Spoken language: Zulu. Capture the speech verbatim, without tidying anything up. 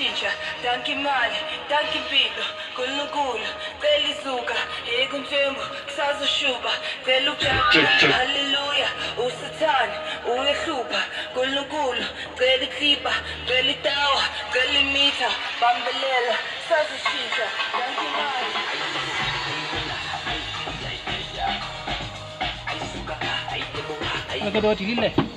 shisha, tanki mali, tanki mpilo, kulukulu, cela izuka, yeka umthembu, kusazoshuba, cela ujaka, haleluya, usathane, uyehlupha, kulukulu, cela iklipa, cela itawa, cela imitha, bambelela, kusazoshisha, tanki mali. Cái đôi thì đi này.